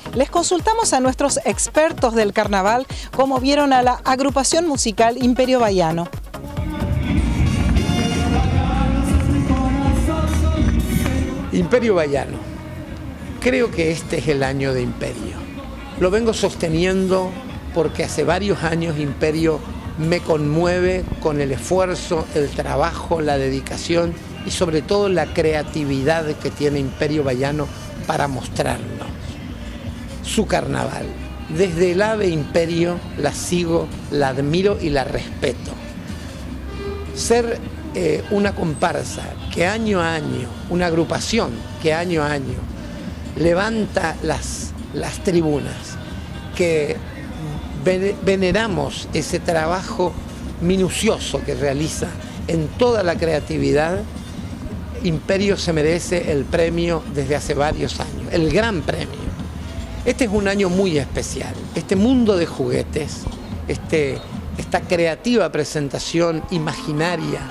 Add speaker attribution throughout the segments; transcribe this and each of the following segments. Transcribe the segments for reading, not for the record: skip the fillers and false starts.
Speaker 1: Les consultamos a nuestros expertos del carnaval cómo vieron a la agrupación musical Imperio Baiano.
Speaker 2: Imperio Baiano. Creo que este es el año de Imperio. Lo vengo sosteniendo porque hace varios años Imperio me conmueve con el esfuerzo, el trabajo, la dedicación y sobre todo la creatividad que tiene Imperio Baiano para mostrarnos su carnaval. Desde el ave Imperio la sigo, la admiro y la respeto. Ser una comparsa que año a año, una agrupación que año a año levanta las tribunas, que veneramos ese trabajo minucioso que realiza en toda la creatividad. Imperio se merece el premio desde hace varios años, el gran premio. Este es un año muy especial. Este mundo de juguetes, esta creativa presentación imaginaria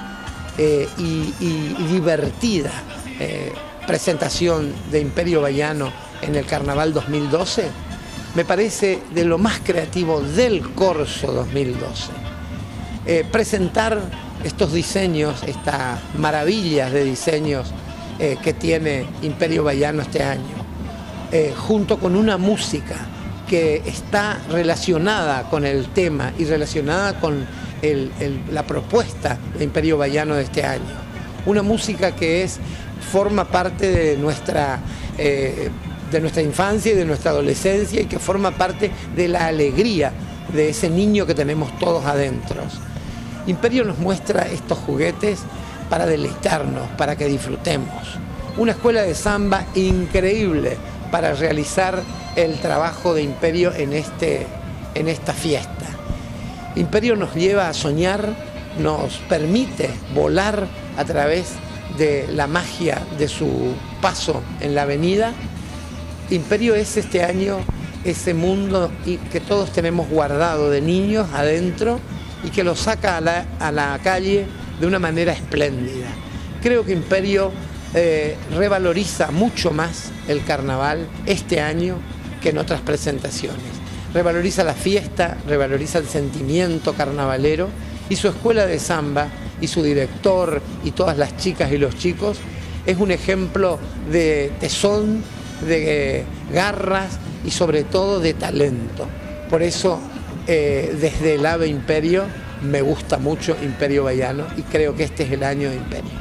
Speaker 2: y divertida presentación de Imperio Baiano en el Carnaval 2012, me parece de lo más creativo del Corso 2012. Presentar estos diseños, estas maravillas de diseños que tiene Imperio Baiano este año, junto con una música que está relacionada con el tema y relacionada con la propuesta de Imperio Baiano de este año. Una música que forma parte de nuestra infancia y de nuestra adolescencia y que forma parte de la alegría de ese niño que tenemos todos adentro. Imperio nos muestra estos juguetes para deleitarnos, para que disfrutemos. Una escuela de samba increíble para realizar el trabajo de Imperio en esta fiesta. Imperio nos lleva a soñar, nos permite volar a través de la magia de su paso en la avenida. Imperio es este año ese mundo que todos tenemos guardado de niños adentro y que lo saca a la calle de una manera espléndida. Creo que Imperio revaloriza mucho más el carnaval este año que en otras presentaciones. Revaloriza la fiesta, revaloriza el sentimiento carnavalero y su escuela de samba y su director y todas las chicas y los chicos es un ejemplo de tesón, de garras y sobre todo de talento. Por eso desde el ave Imperio me gusta mucho Imperio Baiano y creo que este es el año de Imperio.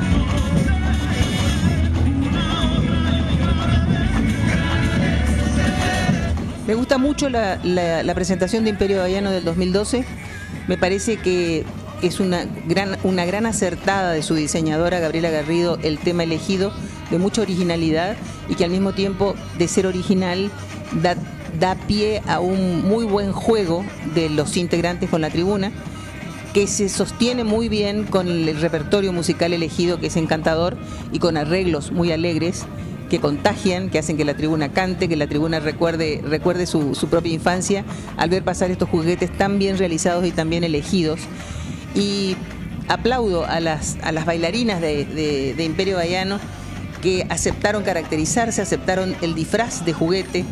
Speaker 3: Me gusta mucho la presentación de Imperio Baiano del 2012. Me parece que es una gran acertada de su diseñadora Gabriela Garrido el tema elegido, de mucha originalidad y que al mismo tiempo de ser original da pie a un muy buen juego de los integrantes con la tribuna, que se sostiene muy bien con el repertorio musical elegido, que es encantador, y con arreglos muy alegres que contagian, que hacen que la tribuna cante, que la tribuna recuerde su propia infancia al ver pasar estos juguetes tan bien realizados y tan bien elegidos. Y aplaudo a las bailarinas de Imperio Baiano que aceptaron caracterizarse, aceptaron el disfraz de juguete,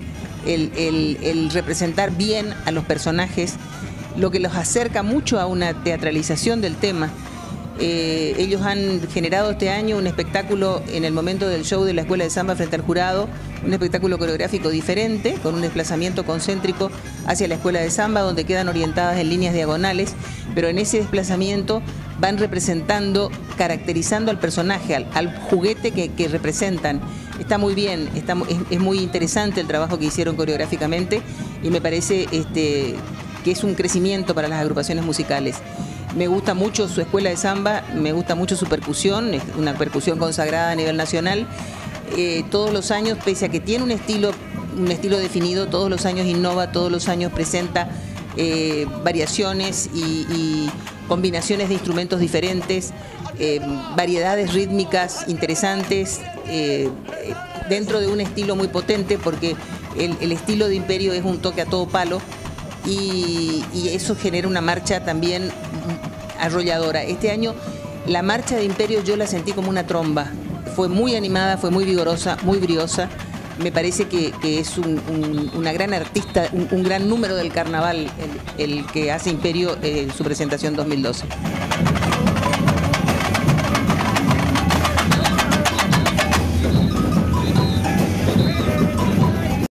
Speaker 3: el representar bien a los personajes, lo que los acerca mucho a una teatralización del tema. Ellos han generado este año un espectáculo en el momento del show de la Escuela de Samba frente al jurado, un espectáculo coreográfico diferente, con un desplazamiento concéntrico hacia la Escuela de Samba, donde quedan orientadas en líneas diagonales, pero en ese desplazamiento van representando, caracterizando al personaje, al juguete que representan. Está muy bien, es muy interesante el trabajo que hicieron coreográficamente y me parece que es un crecimiento para las agrupaciones musicales. Me gusta mucho su escuela de samba, me gusta mucho su percusión, es una percusión consagrada a nivel nacional. Todos los años, pese a que tiene un estilo definido, todos los años innova, todos los años presenta variaciones y combinaciones de instrumentos diferentes, variedades rítmicas interesantes, dentro de un estilo muy potente, porque el estilo de Imperio es un toque a todo palo y eso genera una marcha también arrolladora. Este año la marcha de Imperio yo la sentí como una tromba, fue muy animada, fue muy vigorosa, muy briosa, me parece que es una gran artista, un gran número del carnaval el que hace Imperio en su presentación 2012.